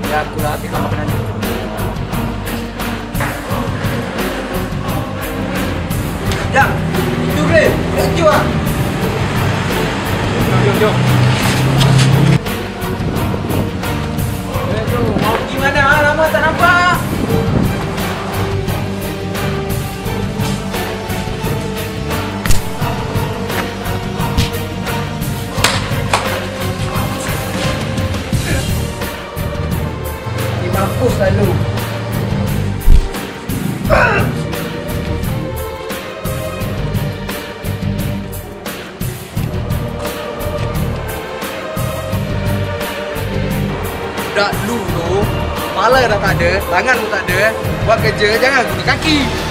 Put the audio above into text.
Ya aku lah habis makan nanti. Jam, itu boleh. Thank you ah. Jom. Mau gimana? Lama tak nampak. Mampus lalu. Budak lu tu, kepala dah tak ada, tangan pun tak ada. Buat kerja jangan guna kaki.